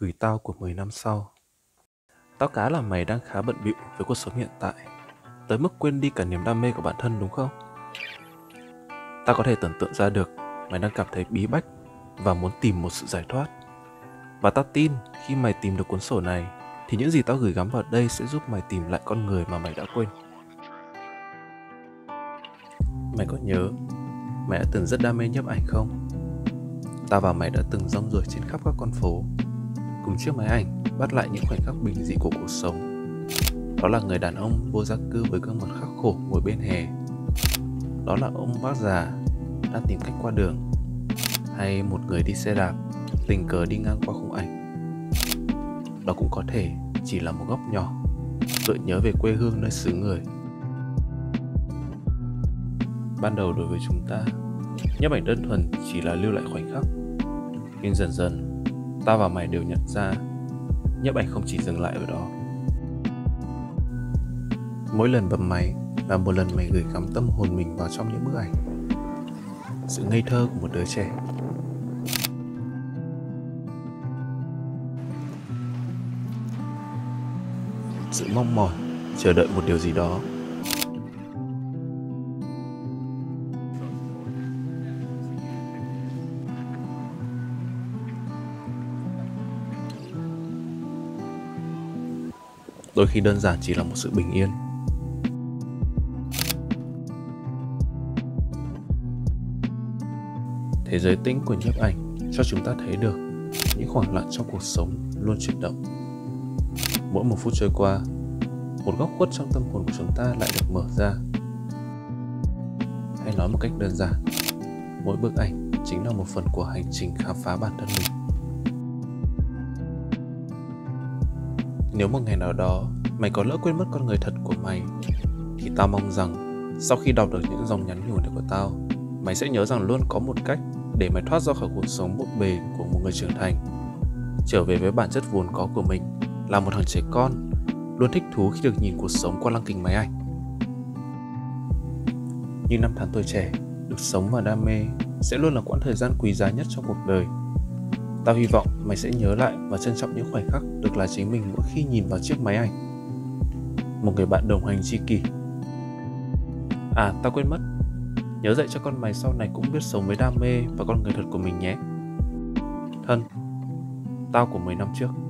Gửi tao của 10 năm sau. Tao cá là mày đang khá bận bịu với cuộc sống hiện tại, tới mức quên đi cả niềm đam mê của bản thân đúng không? Tao có thể tưởng tượng ra được mày đang cảm thấy bí bách và muốn tìm một sự giải thoát. Và tao tin khi mày tìm được cuốn sổ này thì những gì tao gửi gắm vào đây sẽ giúp mày tìm lại con người mà mày đã quên. Mày có nhớ mày đã từng rất đam mê nhiếp ảnh không? Tao và mày đã từng rong ruổi trên khắp các con phố, cùng chiếc máy ảnh bắt lại những khoảnh khắc bình dị của cuộc sống. Đó là người đàn ông vô gia cư với gương mặt khắc khổ ngồi bên hè. Đó là ông bác già đang tìm cách qua đường. Hay một người đi xe đạp tình cờ đi ngang qua khung ảnh. Đó cũng có thể chỉ là một góc nhỏ gợi nhớ về quê hương nơi xứ người. Ban đầu đối với chúng ta, nhiếp ảnh đơn thuần chỉ là lưu lại khoảnh khắc. Nhưng dần dần, tao và mày đều nhận ra nhiếp ảnh không chỉ dừng lại ở đó. Mỗi lần bấm máy là một lần mày gửi gắm tâm hồn mình vào trong những bức ảnh. Sự ngây thơ của một đứa trẻ, sự mong mỏi, chờ đợi một điều gì đó. Đôi khi đơn giản chỉ là một sự bình yên. Thế giới tĩnh của nhiếp ảnh cho chúng ta thấy được những khoảng lặng trong cuộc sống luôn chuyển động. Mỗi một phút trôi qua, một góc khuất trong tâm hồn của chúng ta lại được mở ra. Hay nói một cách đơn giản, mỗi bức ảnh chính là một phần của hành trình khám phá bản thân mình. Nếu một ngày nào đó mày có lỡ quên mất con người thật của mày, thì tao mong rằng sau khi đọc được những dòng nhắn nhủ này của tao, mày sẽ nhớ rằng luôn có một cách để mày thoát ra khỏi cuộc sống bộn bề của một người trưởng thành, trở về với bản chất vốn có của mình là một thằng trẻ con, luôn thích thú khi được nhìn cuộc sống qua lăng kính máy ảnh. Nhưng năm tháng tuổi trẻ, được sống và đam mê sẽ luôn là quãng thời gian quý giá nhất trong cuộc đời. Tao hy vọng mày sẽ nhớ lại và trân trọng những khoảnh khắc được là chính mình mỗi khi nhìn vào chiếc máy ảnh. Một người bạn đồng hành tri kỷ. À, tao quên mất, nhớ dạy cho con mày sau này cũng biết sống với đam mê và con người thật của mình nhé. Thân, tao của 10 năm trước.